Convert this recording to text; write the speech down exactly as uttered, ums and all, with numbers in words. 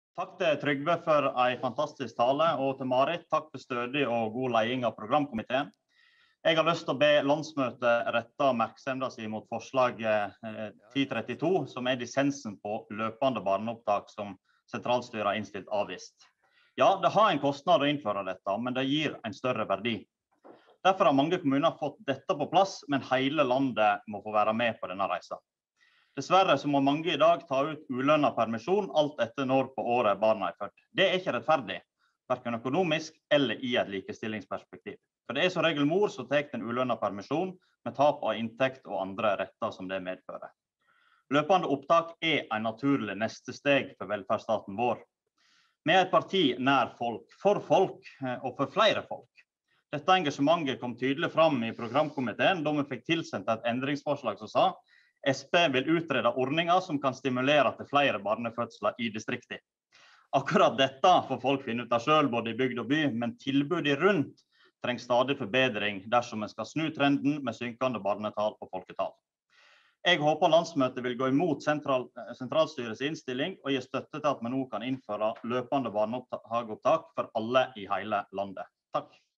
Takk til Trygve for en fantastisk tale, og til Marit, takk for stødig og god leding av programkomiteen. Jeg har lyst til å be landsmøtet rette oppmerksomheten sin mot forslag ti trettito, som er dissensen på løpende barneopptak som sentralstyret har innstilt avvist. Ja, det har en kostnad å innføre dette, men det gir en større verdi. Derfor har mange kommuner fått dette på plass, men hele landet må få være med på denne reisen. Dessverre så må mange i dag ta ut ulønnet permisjon alt etter når på året barna er født. Det er ikke rettferdig, hverken økonomisk eller i et likestillingsperspektiv. For det er som regel mor som tar den ulønnet permisjon med tap av inntekt og andre retter som det medfører. Løpende opptak er en naturlig neste steg for velferdsstaten vår. Vi er et parti nær folk, for folk og for flere folk. Dette engasjementet kom tydelig fram i programkomiteen da vi fikk tilsendt et endringsforslag som sa S P vil utrede ordninger som kan stimulere til flere barnefødsler i distriktet. Akkurat dette får folk finne ut av selv, både i bygd og by, men tilbudet rundt trenger stadig forbedring dersom vi skal snu trenden med synkende barnetall og folketall. Jeg håper landsmøtet vil gå imot sentral, sentralstyrets innstilling og gi støtte til at vi nå kan innføre løpende barnehageopptak for alle i hele landet. Takk.